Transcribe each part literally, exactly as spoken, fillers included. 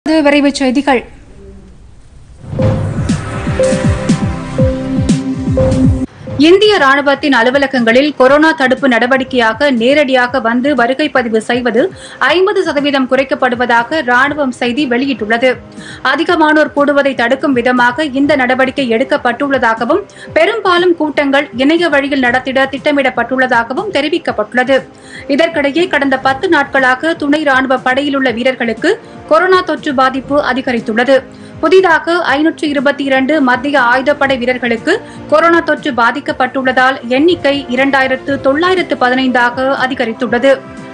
விரைவுச் செய்திகள். இந்திய ராணுவத்தின் அலுவலகங்களில் கொரோனா தடுப்பு நடவடிக்கையாக நேரடியாக வந்து வருகை பதிவு செய்வது ஐம்பது சதவீதம் குறைக்கப்படுவதாக ராணுவம் செய்தி வெளியிட்டுள்ளது. அதிகமானோர் கூடுவதை தடுக்கும் விதமாக இந்த நடவடிக்கை எடுக்கப்பட்டுள்ளதாகவும் பெரும்பாலும் கூட்டங்கள் இணைய வழியில் நடத்திட திட்டமிடப்பட்டுள்ளதாகவும் தெரிவிக்கப்பட்டுள்ளது. இதற்கிடையே கடந்த பத்து நாட்களாக துணை ராணுவ படையில் உள்ள வீரர்களுக்கு கொரோனா தொற்று பாதிப்பு அதிகரித்துள்ளது. புதிதாக ஐநூற்று இருபத்தி இரண்டு மத்திய ஆயுதப்படை வீரர்களுக்கு கொரோனா தொற்று பாதிக்கப்பட்டுள்ளதால் எண்ணிக்கை இரண்டாயிரத்து தொள்ளாயிரத்து பதினைந்தாக அதிகரித்துள்ளது.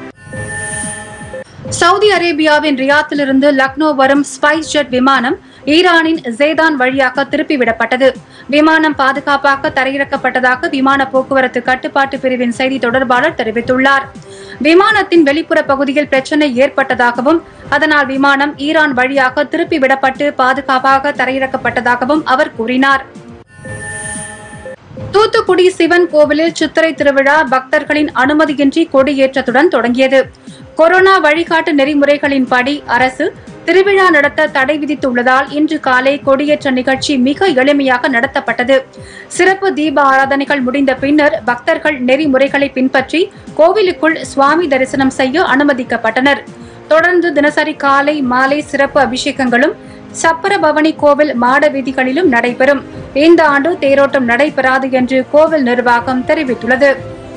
சவுதி அரேபியாவின் ரியாத்திலிருந்து லக்னோ வரும் ஸ்பைஸ் ஜெட் விமானம் ஈரானின் ஜேதான் வழியாக திருப்பிவிடப்பட்டது. விமானம் பாதுகாப்பாக தரையிறக்கப்பட்டதாக விமான போக்குவரத்து கட்டுப்பாட்டு பிரிவின் செய்தி தொடர்பாளர் தெரிவித்துள்ளார். விமானத்தின் வெளிப்புற பகுதியில் பிரச்சினை ஏற்பட்டதாகவும் அதனால் விமானம் ஈரான் வழியாக திருப்பிவிடப்பட்டு பாதுகாப்பாக தரையிறக்கப்பட்டதாகவும் அவர் கூறினார். தூத்துக்குடி சிவன் கோவிலில் சித்திரை திருவிழா பக்தர்களின் அனுமதியின்றி கொடியேற்றத்துடன் தொடங்கியது. கொரோனா வழிகாட்டு நெறிமுறைகளின்படி அரசு திருவிழா நடத்த தடை விதித்துள்ளதால் இன்று காலை கொடியேற்ற நிகழ்ச்சி மிக எளிமையாக நடத்தப்பட்டது. சிறப்பு தீப ஆராதனைகள் முடிந்த பின்னர் பக்தர்கள் நெறிமுறைகளை பின்பற்றி கோவிலுக்குள் சுவாமி தரிசனம் செய்ய அனுமதிக்கப்பட்டனர். தொடர்ந்து தினசரி காலை மாலை சிறப்பு அபிஷேகங்களும் சப்பரபவனி கோவில் மாட வீதிகளிலும் நடைபெறும். இந்த ஆண்டு தேரோட்டம் நடைபெறாது என்று கோவில் நிர்வாகம் தெரிவித்துள்ளது.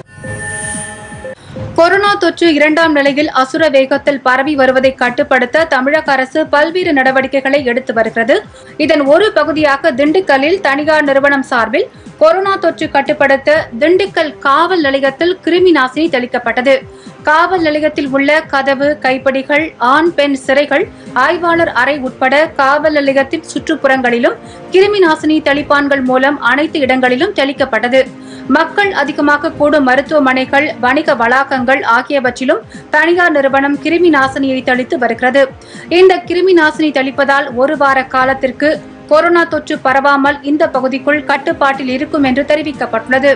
கொரோனா தொற்று இரண்டாம் நிலையில் அசுர வேகத்தில் பரவி வருவதை கட்டுப்படுத்த தமிழக அரசு பல்வேறு நடவடிக்கைகளை எடுத்து வருகிறது. இதன் ஒரு பகுதியாக திண்டுக்கல்லில் தனியார் நிறுவனம் சார்பில் கொரோனா தொற்று கட்டுப்படுத்த திண்டுக்கல் காவல் நிலையத்தில் கிருமி நாசினி தெளிக்கப்பட்டது. காவல் நிலையத்தில் உள்ள கதவு, கைப்பிடிகள், ஆண் பெண் சிறைகள், ஆய்வாளர் அறை உட்பட காவல் நிலையத்தின் சுற்றுப்புறங்களிலும் கிருமி நாசினி தெளிப்பான்கள் மூலம் அனைத்து இடங்களிலும் தெளிக்கப்பட்டது. மக்கள் அதிகமாக கூடும் மருத்துவமனைகள், வணிக வளாகங்கள் ஆகியவற்றிலும் தனியார் நிறுவனம் கிருமி நாசினியை தெளித்து வருகிறது. இந்த கிருமி நாசினி தெளிப்பதால் ஒரு வார காலத்திற்கு கொரோனா தொற்று பரவாமல் இந்த பகுதிக்குள் கட்டுப்பாட்டில் இருக்கும் என்று தெரிவிக்கப்பட்டுள்ளது.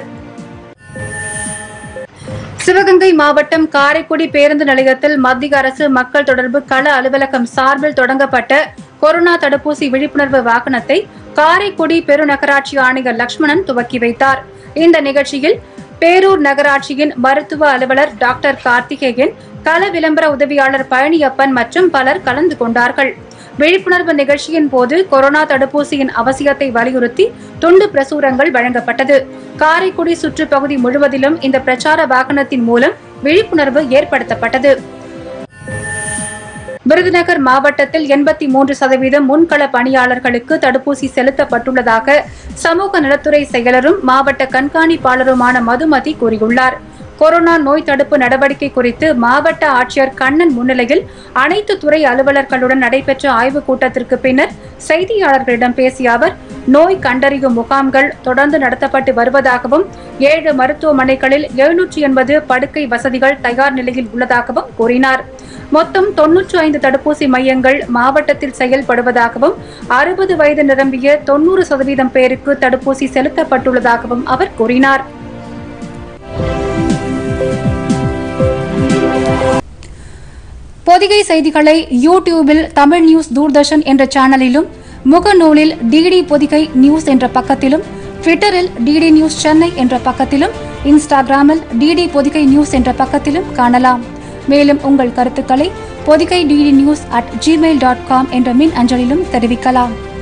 சிவகங்கை மாவட்டம் காரைக்குடி பேருந்து நிலையத்தில் மத்திய அரசு மக்கள் தொடர்பு கள அலுவலகம் சார்பில் தொடங்கப்பட்ட கொரோனா தடுப்பூசி விழிப்புணர்வு வாகனத்தை காரைக்குடி பெருநகராட்சி ஆணையர் லட்சுமணன் துவக்கி வைத்தார். இந்த நிகழ்ச்சியில் பேரூர் நகராட்சியின் மருத்துவ அலுவலர் டாக்டர் கார்த்திகேயன், கள விளம்பர உதவியாளர் பழனியப்பன் மற்றும் பலர் கலந்து கொண்டார்கள். விழிப்புணர்வு நிகழ்ச்சியின் போது கொரோனா தடுப்பூசியின் அவசியத்தை வலியுறுத்தி துண்டு பிரசுரங்கள் வழங்கப்பட்டது. காரைக்குடி சுற்றுப்பகுதி முழுவதிலும் இந்த பிரச்சார வாகனத்தின் மூலம் விழிப்புணர்வு ஏற்படுத்தப்பட்டது. விருதுநகர் மாவட்டத்தில் எண்பத்தி மூன்று சதவீதம் முன்கள பணியாளர்களுக்கு தடுப்பூசி செலுத்தப்பட்டுள்ளதாக சமூக நலத்துறை செயலரும் மாவட்ட கண்காணிப்பாளருமான மதுமதி கூறியுள்ளார். கொரோனா நோய் தடுப்பு நடவடிக்கை குறித்து மாவட்ட ஆட்சியர் கண்ணன் முன்னிலையில் அனைத்து துறை அலுவலர்களுடன் நடைபெற்ற ஆய்வுக் கூட்டத்திற்கு பின்னர் செய்தியாளர்களிடம் பேசிய அவர், நோய் கண்டறியும் முகாம்கள் தொடர்ந்து நடத்தப்பட்டு வருவதாகவும் ஏழு மருத்துவமனைகளில் எழுநூற்றி எண்பது படுக்கை வசதிகள் தயார் நிலையில் உள்ளதாகவும் கூறினார். மொத்தம் தொன்னூற்று ஐந்து தடுப்பூசி மையங்கள் மாவட்டத்தில் செயல்படுவதாகவும் அறுபது வயது நிரம்பிய தொன்னூறு சதவீதம் பேருக்கு தடுப்பூசி செலுத்தப்பட்டுள்ளதாகவும் அவர் கூறினார். பொதிகை செய்திகளை யூடியூபில் தமிழ் நியூஸ் தூர்தர்ஷன் என்ற சேனலிலும், முகநூலில் டிடி பொதிகை நியூஸ் என்ற பக்கத்திலும், ட்விட்டரில் டிடி நியூஸ் சென்னை என்ற பக்கத்திலும், இன்ஸ்டாகிராமில் டிடி பொதிகை நியூஸ் என்ற பக்கத்திலும் காணலாம். மேலும் உங்கள் கருத்துக்களை Pothigai DD news at gmail dot com என்ற மின் அஞ்சலிலும் தெரிவிக்கலாம்.